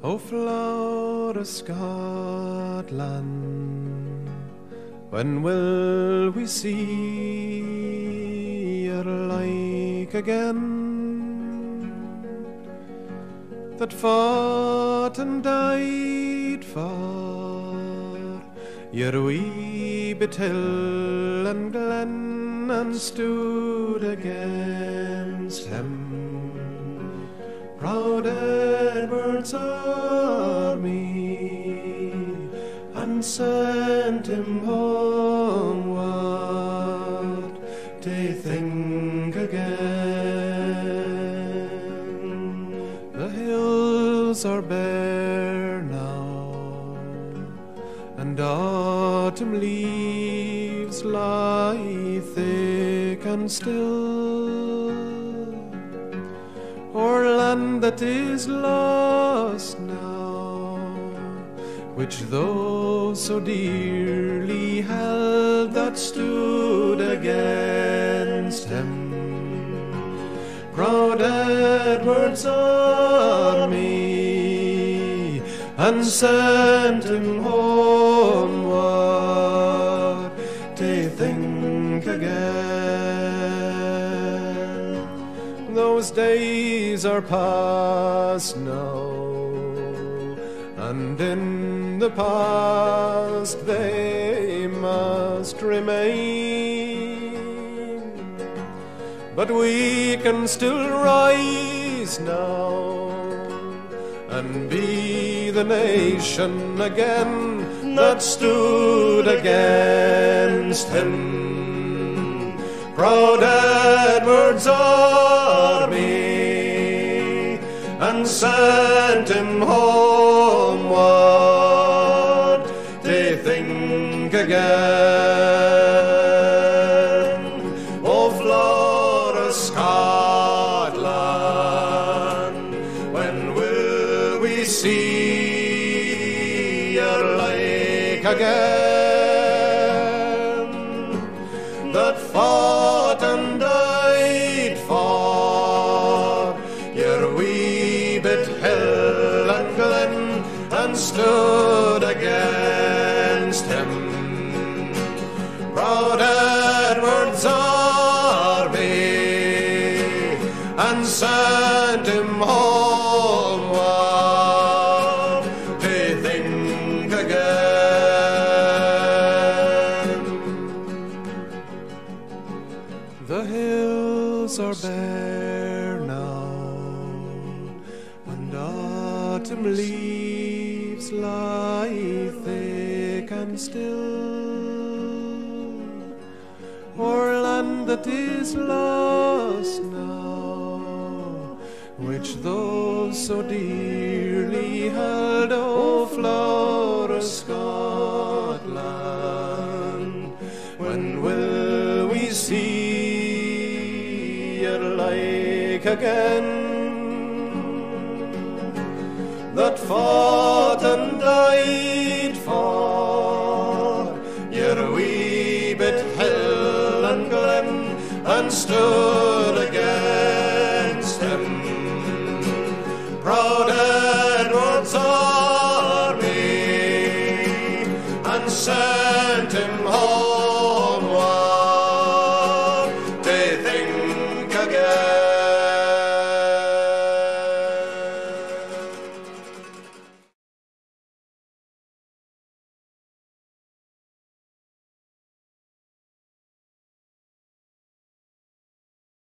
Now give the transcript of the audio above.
O flower of Scotland, when will we see your like again, that fought and died for your wee bit hill and glen, and stood against him, proud Edward's army, and sent him homeward to think again. The hills are bare now, and autumn leaves lie thick and still, o'er land that is lost now, which those so dearly held that stood against him. Proud Edward's army, and sent him homeward to think again. Those days are past now, and in the past they must remain, but we can still rise now and be the nation again that stood against him. Proud Edward's army, and sent him homeward to think again. O flower of Scotland, when will we see your like again, that fought and died for your wee bit hill and glen, and stood against him? Proud Edward's army, and sent him homeward to think again. The hills are bare now, and autumn leaves lie thick and still, o'er land that is lost now, which those so dearly held. O flower of Scotland, when will we see your like again, that fought and died for your wee bit hill and glen, and stood against him? Proud Edward's army, and sent him homeward to think again.